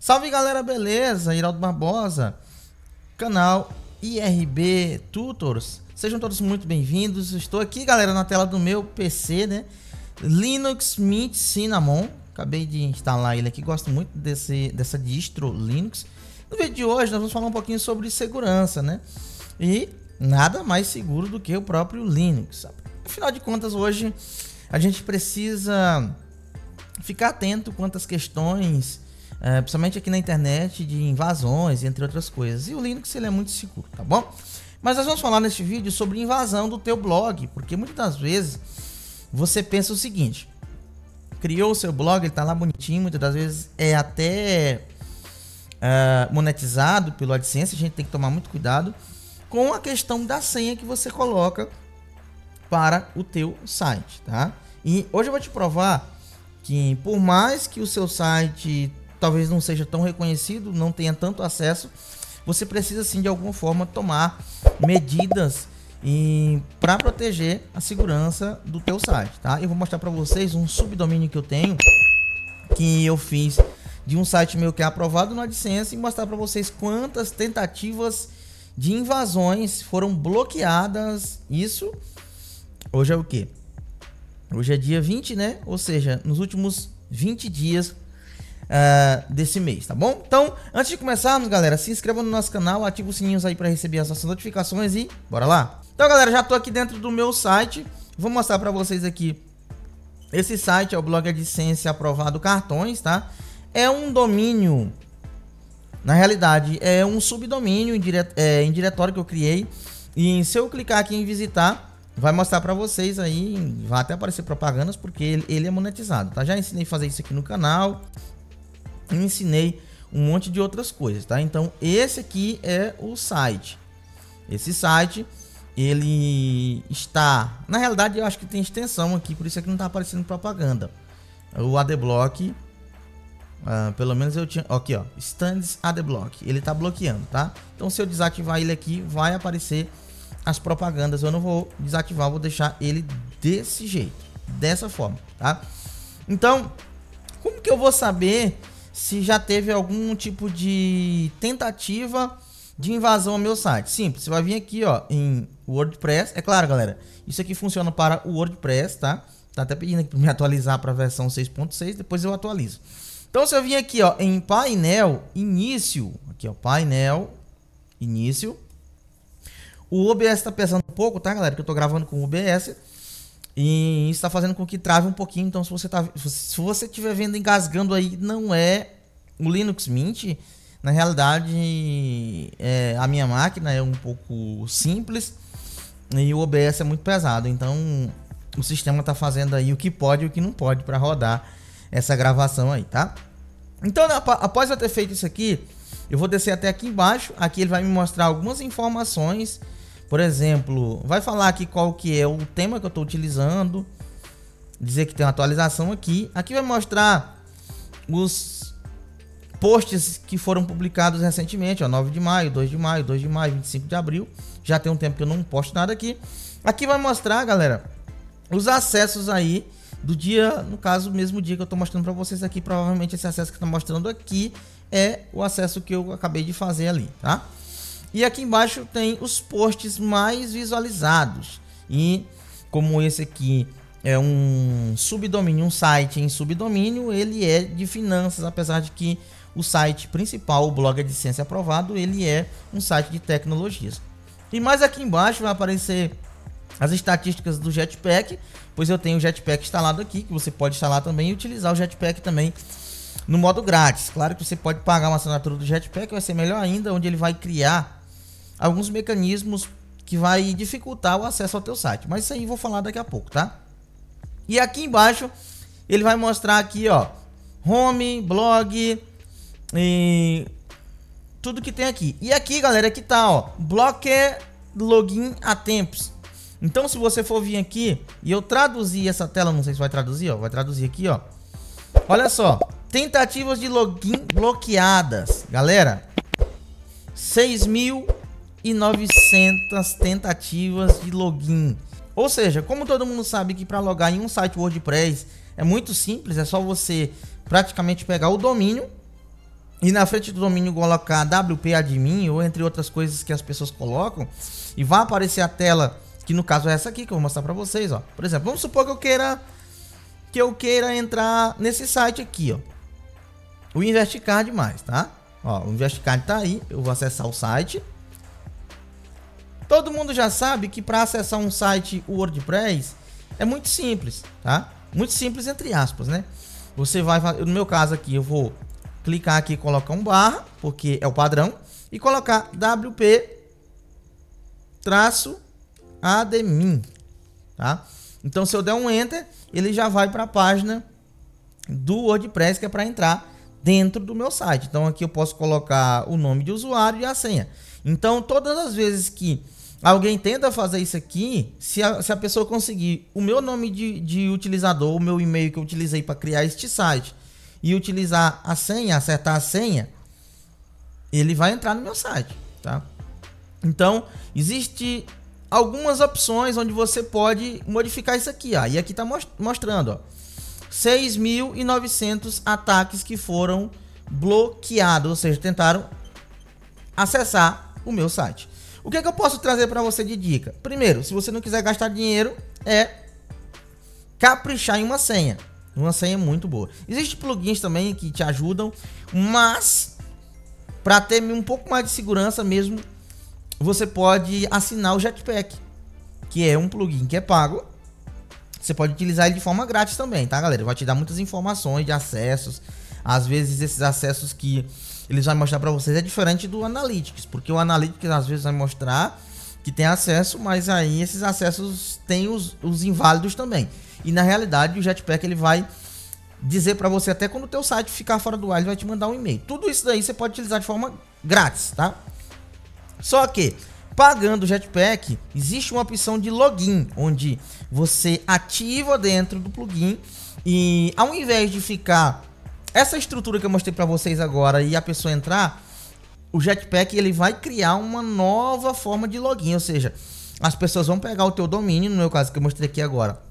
Salve galera, beleza? Iraldo Barbosa, canal IRB Tutors. Sejam todos muito bem-vindos. Estou aqui, galera, na tela do meu PC, né? Linux Mint Cinnamon. Acabei de instalar ele aqui, gosto muito dessa distro Linux. No vídeo de hoje nós vamos falar um pouquinho sobre segurança, né? E nada mais seguro do que o próprio Linux. Afinal de contas, hoje a gente precisa ficar atento quanto às questões, principalmente aqui na internet, de invasões, entre outras coisas. E o Linux, ele é muito seguro, tá bom? Mas nós vamos falar neste vídeo sobre invasão do teu blog, porque muitas das vezes você pensa o seguinte: criou o seu blog, ele tá lá bonitinho, muitas das vezes é até monetizado pelo AdSense. A gente tem que tomar muito cuidado com a questão da senha que você coloca para o teu site, tá? E hoje eu vou te provar que, por mais que o seu site talvez não seja tão reconhecido, não tenha tanto acesso, você precisa sim de alguma forma tomar medidas para proteger a segurança do teu site, tá? Eu vou mostrar para vocês um subdomínio que eu tenho, que eu fiz de um site meu que é aprovado no AdSense, e mostrar para vocês quantas tentativas de invasões foram bloqueadas. Isso hoje é o que? Hoje é dia 20, né? Ou seja, nos últimos 20 dias desse mês, tá bom? Então, antes de começarmos, galera, se inscreva no nosso canal, ativa os sininhos aí para receber as nossas notificações e bora lá! Então, galera, já tô aqui dentro do meu site. Vou mostrar para vocês aqui. Esse site é o blog AdSense aprovado cartões, tá? É um domínio, na realidade, é um subdomínio em diretório que eu criei. E se eu clicar aqui em visitar, vai mostrar para vocês aí, vai até aparecer propagandas, porque ele é monetizado, tá? Já ensinei a fazer isso aqui no canal, ensinei um monte de outras coisas, tá? Então esse aqui é o site. Esse site, ele está, na realidade eu acho que tem extensão aqui, por isso é que não tá aparecendo propaganda. O Adblock, pelo menos eu tinha aqui, ó, Stands Adblock, ele tá bloqueando, tá? Então se eu desativar ele aqui, vai aparecer as propagandas. Eu não vou desativar, vou deixar ele desse jeito, dessa forma, tá? Então, como que eu vou saber se já teve algum tipo de tentativa de invasão ao meu site? Simples, você vai vir aqui, ó, em WordPress. É claro, galera, isso aqui funciona para o WordPress, tá? Tá até pedindo aqui para me atualizar para a versão 6.6, depois eu atualizo. Então, se eu vim aqui, ó, em painel início, aqui, ó, painel início. O OBS tá pesando um pouco, tá, galera? Que eu tô gravando com o OBS. E isso tá fazendo com que trave um pouquinho. Então, se você estiver vendo engasgando aí, não é o Linux Mint. Na realidade, a minha máquina é um pouco simples e o OBS é muito pesado. Então, o sistema tá fazendo aí o que pode e o que não pode para rodar essa gravação aí, tá? Então, após eu ter feito isso aqui, eu vou descer até aqui embaixo. Aqui ele vai me mostrar algumas informações. Por exemplo, vai falar aqui qual que é o tema que eu estou utilizando, dizer que tem uma atualização aqui. Aqui vai mostrar os posts que foram publicados recentemente, ó, 9 de maio, 2 de maio, 2 de maio, 25 de abril. Já tem um tempo que eu não posto nada aqui. Aqui vai mostrar, galera, os acessos aí do dia, no caso, o mesmo dia que eu estou mostrando para vocês aqui. Provavelmente esse acesso que está mostrando aqui é o acesso que eu acabei de fazer ali, tá? E aqui embaixo tem os posts mais visualizados. E como esse aqui é um subdomínio, um site em subdomínio, ele é de finanças, apesar de que o site principal, o blog AdSense aprovado, ele é um site de tecnologias. E mais aqui embaixo vai aparecer as estatísticas do Jetpack, pois eu tenho o Jetpack instalado aqui, que você pode instalar também e utilizar o Jetpack também no modo grátis. Claro que você pode pagar uma assinatura do Jetpack, vai ser melhor ainda, onde ele vai criar alguns mecanismos que vai dificultar o acesso ao teu site. Mas isso aí eu vou falar daqui a pouco, tá? E aqui embaixo ele vai mostrar aqui, ó, home, blog e tudo que tem aqui. E aqui, galera, aqui tá, ó, bloque login a tempos. Então, se você for vir aqui e eu traduzir essa tela, não sei se vai traduzir, ó, vai traduzir aqui, ó. Olha só, tentativas de login bloqueadas, galera. 6.900 tentativas de login. Ou seja, como todo mundo sabe que para logar em um site WordPress é muito simples, é só você praticamente pegar o domínio e na frente do domínio colocar WP admin ou entre outras coisas que as pessoas colocam, e vai aparecer a tela, que no caso é essa aqui que eu vou mostrar para vocês, ó. Por exemplo, vamos supor que eu queira entrar nesse site aqui, ó, o Investicard mais, tá? Ó, o Investicard tá aí, eu vou acessar o site. Todo mundo já sabe que para acessar um site WordPress é muito simples, tá? Muito simples entre aspas, né? Você vai, no meu caso aqui, eu vou clicar aqui e colocar um barra, porque é o padrão, e colocar WP-admin, tá? Então, se eu der um enter, ele já vai para a página do WordPress, que é para entrar dentro do meu site. Então, aqui eu posso colocar o nome de usuário e a senha. Então, todas as vezes que alguém tenta fazer isso aqui, se a pessoa conseguir o meu nome de utilizador, o meu e-mail que eu utilizei para criar este site, e utilizar a senha, acertar a senha, ele vai entrar no meu site, tá? Então, existe algumas opções onde você pode modificar isso aqui, ó. E aqui tá mostrando, ó, 6.900 ataques que foram bloqueados, ou seja, tentaram acessar o meu site. O que é que eu posso trazer para você de dica? Primeiro, se você não quiser gastar dinheiro, é caprichar em uma senha. Uma senha muito boa. Existem plugins também que te ajudam, mas para ter um pouco mais de segurança mesmo, você pode assinar o Jetpack, que é um plugin que é pago. Você pode utilizar ele de forma grátis também, tá, galera? Vai te dar muitas informações de acessos. Às vezes esses acessos que eles vão mostrar para vocês é diferente do Analytics, porque o Analytics às vezes vai mostrar que tem acesso, mas aí esses acessos têm os inválidos também. E na realidade o Jetpack ele vai dizer para você até quando o teu site ficar fora do ar, ele vai te mandar um e-mail. Tudo isso daí você pode utilizar de forma grátis, tá? Só que pagando o Jetpack, existe uma opção de login, onde você ativa dentro do plugin e ao invés de ficar essa estrutura que eu mostrei para vocês agora e a pessoa entrar, o Jetpack ele vai criar uma nova forma de login, ou seja, as pessoas vão pegar o teu domínio, no meu caso que eu mostrei aqui agora,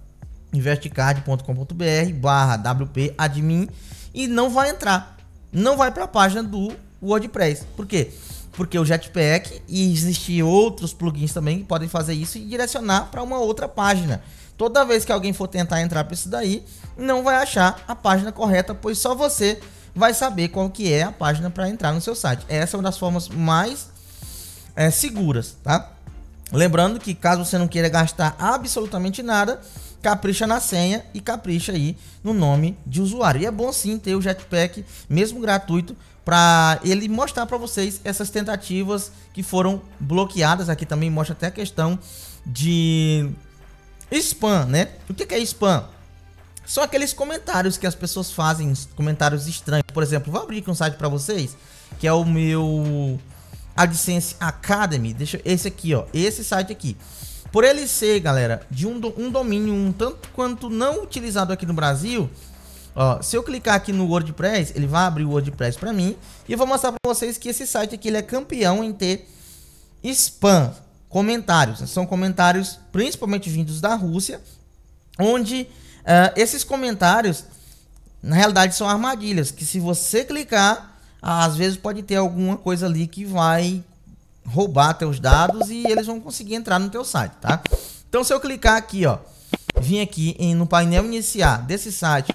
investicard.com.br/wp-admin, e não vai entrar, não vai para a página do WordPress. Por quê? Porque o Jetpack e existem outros plugins também que podem fazer isso e direcionar para uma outra página. Toda vez que alguém for tentar entrar para isso daí, não vai achar a página correta, pois só você vai saber qual que é a página para entrar no seu site. Essa é uma das formas mais seguras, tá? Lembrando que caso você não queira gastar absolutamente nada, capricha na senha e capricha aí no nome de usuário. E é bom sim ter o Jetpack, mesmo gratuito, para ele mostrar para vocês essas tentativas que foram bloqueadas. Aqui também mostra até a questão de spam, né? O que é spam? São aqueles comentários que as pessoas fazem, comentários estranhos. Por exemplo, vou abrir aqui um site para vocês, que é o meu AdSense Academy. Deixa esse aqui, ó, esse site aqui. Por ele ser, galera, de um domínio um tanto quanto não utilizado aqui no Brasil, ó, se eu clicar aqui no WordPress, ele vai abrir o WordPress para mim e eu vou mostrar para vocês que esse site aqui ele é campeão em ter spam, comentários. São comentários principalmente vindos da Rússia, onde esses comentários na realidade são armadilhas, que se você clicar, às vezes pode ter alguma coisa ali que vai roubar teus dados e eles vão conseguir entrar no teu site, tá? Então se eu clicar aqui, ó, vim aqui no painel iniciar desse site,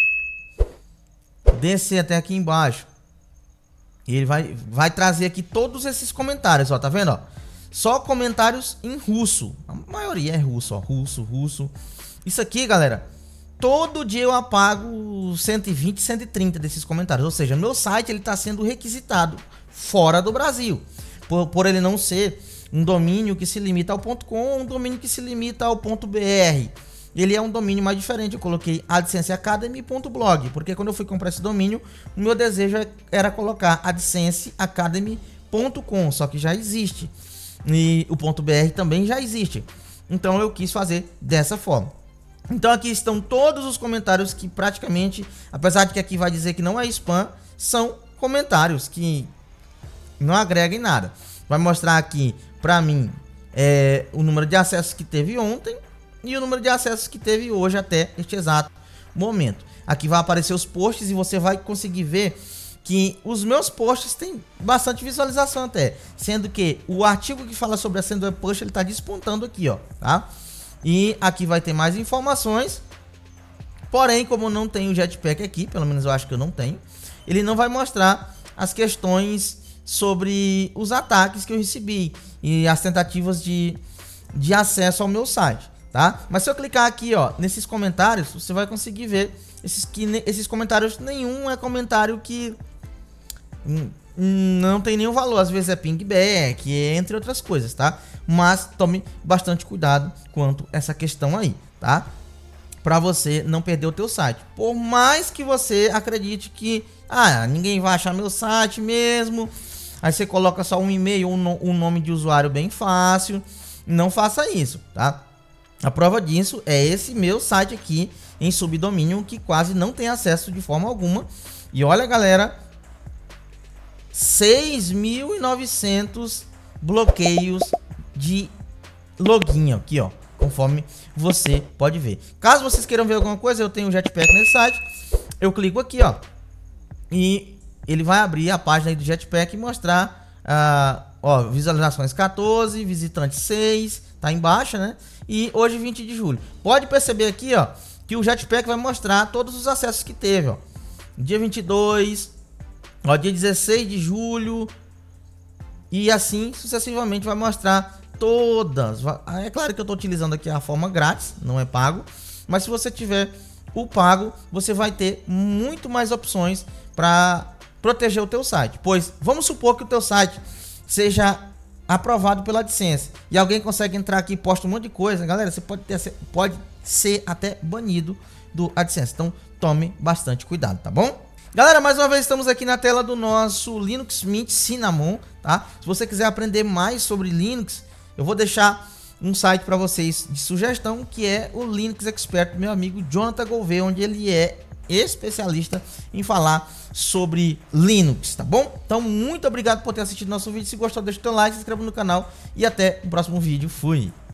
descer até aqui embaixo, e ele vai trazer aqui todos esses comentários, ó, tá vendo, ó? Só comentários em russo, a maioria é russo, ó, russo. Isso aqui, galera, todo dia eu apago 120, 130 desses comentários, ou seja, meu site ele está sendo requisitado fora do Brasil, por ele não ser um domínio que se limita ao .com, um domínio que se limita ao .br. Ele é um domínio mais diferente. Eu coloquei adsenseacademy.blog, porque quando eu fui comprar esse domínio, o meu desejo era colocar adsenseacademy.com, só que já existe. E o .br também já existe. Então eu quis fazer dessa forma. Então aqui estão todos os comentários que praticamente, apesar de que aqui vai dizer que não é spam, são comentários que não agregam em nada. Vai mostrar aqui para mim o número de acessos que teve ontem e o número de acessos que teve hoje até este exato momento. Aqui vai aparecer os posts e você vai conseguir ver que os meus posts têm bastante visualização até, sendo que o artigo que fala sobre a Send Web Push, ele tá despontando aqui, ó, tá? E aqui vai ter mais informações. Porém, como não tem o Jetpack aqui, pelo menos eu acho que eu não tenho, ele não vai mostrar as questões sobre os ataques que eu recebi e as tentativas de acesso ao meu site, tá? Mas se eu clicar aqui, ó, nesses comentários, você vai conseguir ver esses comentários. Nenhum é comentário que não tem nenhum valor, às vezes é pingback, entre outras coisas, tá? Mas tome bastante cuidado quanto a essa questão aí, tá? Para você não perder o teu site. Por mais que você acredite que ninguém vai achar meu site mesmo, aí você coloca só um e-mail ou um nome de usuário bem fácil, não faça isso, tá? A prova disso é esse meu site aqui em subdomínio, que quase não tem acesso de forma alguma. E olha, galera, 6.900 bloqueios de login aqui, ó, conforme você pode ver. Caso vocês queiram ver alguma coisa, eu tenho o Jetpack nesse site. Eu clico aqui, ó, e ele vai abrir a página aí do Jetpack e mostrar, ó, visualizações 14, visitantes 6, tá embaixo, né? E hoje 20 de julho. Pode perceber aqui, ó, que o Jetpack vai mostrar todos os acessos que teve, ó. Dia 22, ó, dia 16 de julho e assim sucessivamente vai mostrar todas. É claro que eu estou utilizando aqui a forma grátis, não é pago, mas se você tiver o pago, você vai ter muito mais opções para proteger o teu site. Pois vamos supor que o teu site seja aprovado pela AdSense e alguém consegue entrar aqui e posta um monte de coisa, galera, você pode ser até banido do AdSense. Então tome bastante cuidado, tá bom? Galera, mais uma vez estamos aqui na tela do nosso Linux Mint Cinnamon, tá? Se você quiser aprender mais sobre Linux, eu vou deixar um site para vocês de sugestão, que é o Linux Expert do meu amigo Jonathan Gouveia, onde ele é especialista em falar sobre Linux, tá bom? Então, muito obrigado por ter assistido nosso vídeo. Se gostou, deixa o teu like, se inscreva no canal e até o próximo vídeo. Fui!